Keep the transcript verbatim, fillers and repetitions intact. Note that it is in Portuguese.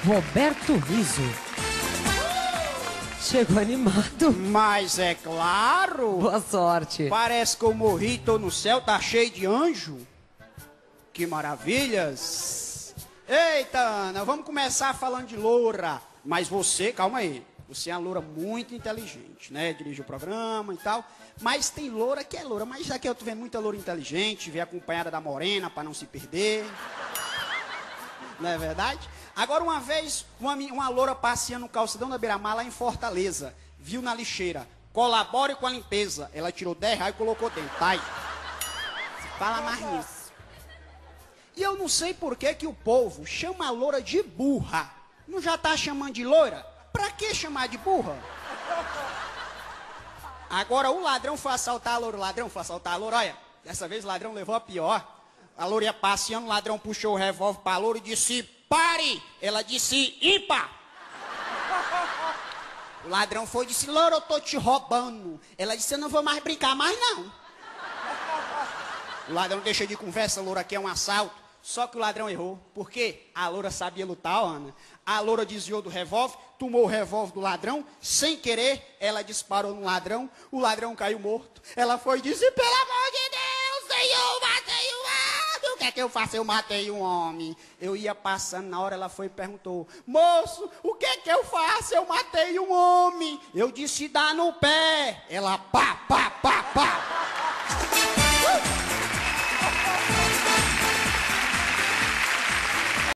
Roberto Riso. Chegou animado. Mas é claro. Boa sorte. Parece que eu morri, tô no céu, tá cheio de anjo. Que maravilhas. Eita, Ana, vamos começar falando de loura. Mas você, calma aí. Você é uma loura muito inteligente, né? Dirige o programa e tal. Mas tem loura que é loura. Mas já que eu tô vendo muita loura inteligente, vem acompanhada da morena pra não se perder. Não é verdade? Agora, uma vez, uma, uma loura passeando no calçadão da Beira-Mar, lá em Fortaleza, viu na lixeira, colabore com a limpeza. Ela tirou dez reais e colocou dentro. Tá aí. Fala mais nisso. E eu não sei por que que o povo chama a loura de burra. Não já tá chamando de loira? Pra que chamar de burra? Agora, o ladrão foi assaltar a loura, o ladrão foi assaltar a loura, olha, dessa vez o ladrão levou a pior. A loura ia passeando, o ladrão puxou o revólver pra loura e disse, pare! Ela disse, ímpar! O ladrão foi e disse, loura, eu tô te roubando. Ela disse, eu não vou mais brincar mais não. O ladrão deixa de conversa, loura, aqui é um assalto. Só que o ladrão errou. Por quê? A loura sabia lutar, Ana. A loura desviou do revólver, tomou o revólver do ladrão, sem querer, ela disparou no ladrão, o ladrão caiu morto. Ela foi e disse, pelo amor de Deus, Senhor, matei um homem. O que é que eu faço? Eu matei um homem. Eu ia passando, na hora ela foi e perguntou, moço, o que é que eu faço? Eu matei um homem. Eu disse, dá no pé. Ela, pá, pá, pá, pá.